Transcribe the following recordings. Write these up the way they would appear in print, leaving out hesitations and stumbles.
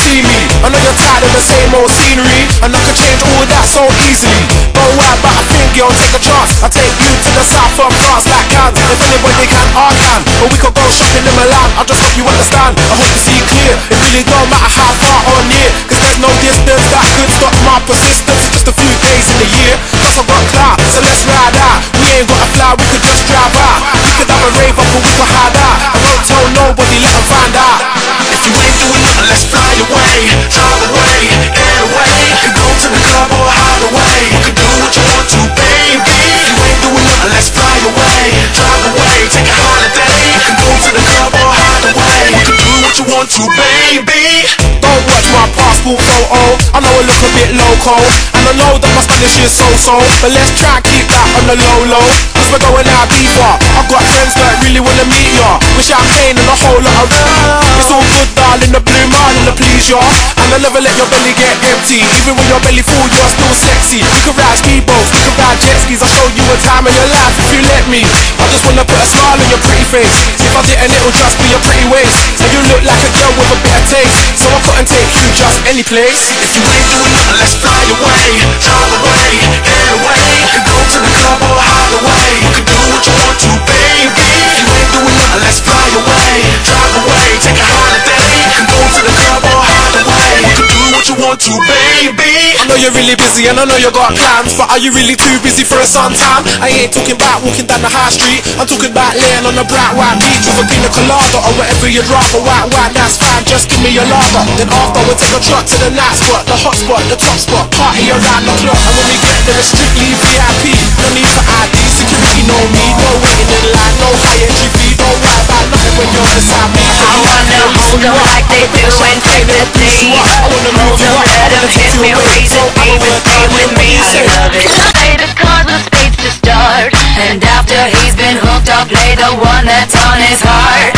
see me. I know you're tired of the same old scenery, and I can change all that so easily. Don't worry, but I think you'll take a chance. I take you to the south of France like Cannes. If anybody can, I can. Or we could go shopping in Milan. I just hope you understand. I hope you see clear. It really don't matter how far or near, cause there's no distance that could stop my persistence. It's just a few days in the year. Plus I've got clout, so let's ride out. We ain't gotta fly, we could just drive out. We could have a rave up or we could hide out. I won't tell nobody, let them find out. If you ain't doing nothing, let's fly away. Drive away, get away. You can go to the club or hide away. You can do what you want to, baby. If you ain't doing nothing, let's fly away. Drive away, take a holiday. You can go to the club or hide away. You can do what you want to, baby. Don't watch my passport photo, I know I look a bit loco, and I know that my Spanish is so-so, but let's try and keep that on the low-low, cause we're going out deeper. I've got friends that really wanna meet ya, with champagne and a whole lot of it's all good, darling, the blue marlin to please ya, and I never let your belly get empty. Even when your belly full, you're still sexy. We can ride speedboats, we can ride jet skis. I'll show you a time in your life if you let me. I just wanna put a smile on your pretty face. If I didn't, it'll just be your pretty waist. And you look like a girl with a bit of taste, so I couldn't take you just any place. If you ain't doing nothing, let's fly away. Drive away, get away. You can go to the club or hide away. You can do what you want to, baby. If you ain't doing nothing, let's fly away. Drive away, take a holiday. You can go to the club or hide away. You can do what you want to, baby. I know you're really busy and I know you got plans, but are you really too busy for a suntan? I ain't talking about walking down the high street, I'm talking about laying on a bright white beach with a pina colada or whatever you'd rather. White wine, that's fine, just give me your lager. Then after we'll take a trot to the night spot, the hot spot, the top spot, party around the clock. And when we get there it's strictly VIP, no need for ID, security, no need, no waiting in line, no high entry fee. Don't worry about nothing when you're beside me. I wanna hold them like they do in Timothy. Hold them, let them hit me, reason be with me. I love it. Play the cards with spades to start, and after he's been hooked, I'll play the one that's on his heart.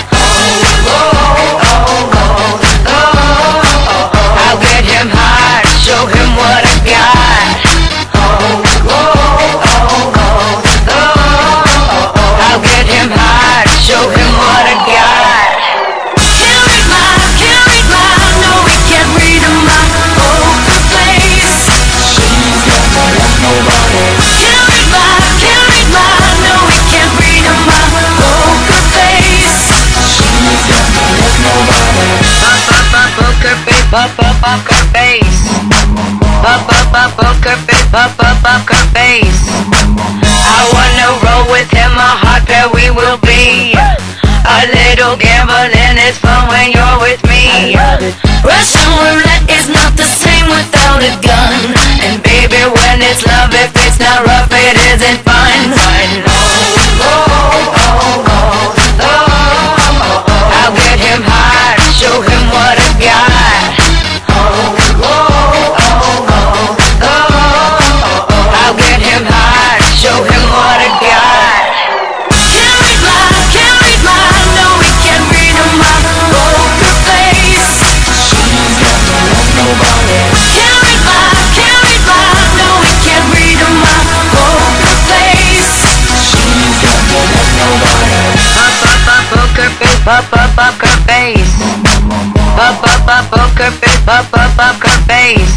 I'll get him hard, show him what I got. I'll get him hard, show him what I got. Can't read my, no we can't read my poker face. She's got no love, nobody. Can't read my, no we can't read my poker face. She's got no love, nobody. Poker face, poker face. Poker face, poker face. I wanna roll with him, a hot pair we will be. A little gambling is fun when you're with me. Russian roulette is not the same without a gun. And baby, when it's love, if it's not rough, it isn't fun. I'll get him hard, show him what I got. I'll get him hard, show him what I got. Can't read my, no we can't read my poker face. She's got no love, nobody. Can't read my, no we can't read my poker face. She's got no love, nobody. Poker face, poker face. Poker face, poker face.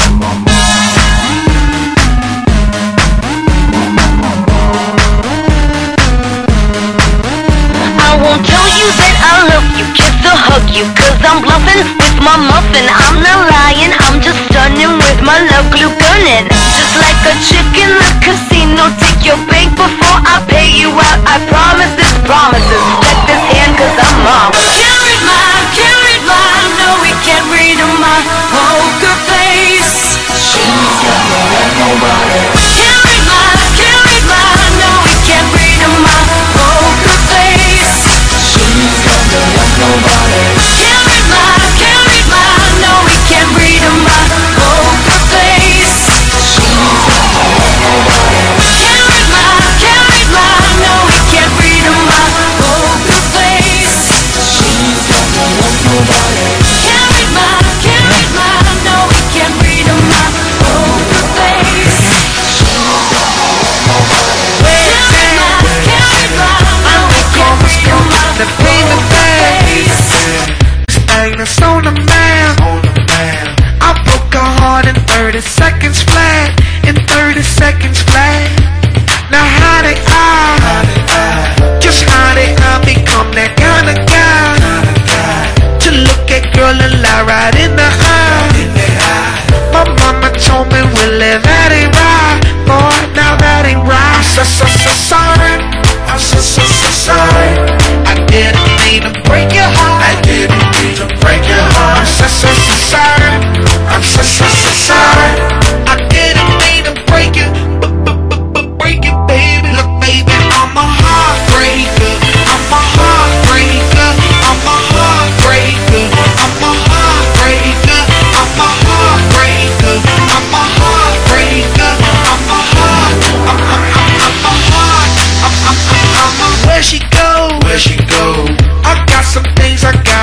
I won't tell you that I love you, kiss or hug you, cause I'm bluffing with my muffin. I'm not lying, I'm just stunning with my love glue gunning. Just like a chick in the casino, take your bank before I pay you out. I promise this promises, check this hand cause I'm marvelous. Can't read my, no we can't read my poker face. She's got no love, nobody. Can't read my, no we can't read my poker face. She's got no love, nobody. Can't read my, no we can't read my poker face. She's got no love, nobody. Can't read my, no we can't read my poker face.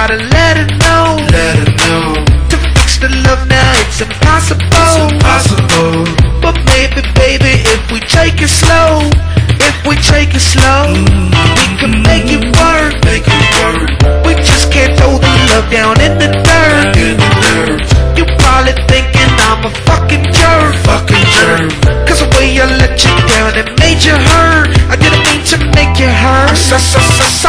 gotta let her know. To fix the love now it's impossible. But maybe, baby, if we take it slow, we can make it work. We just can't throw the love down in the dirt. You probably thinking I'm a fucking jerk. Cause the way I let you down, it made you hurt. I didn't mean to make you hurt.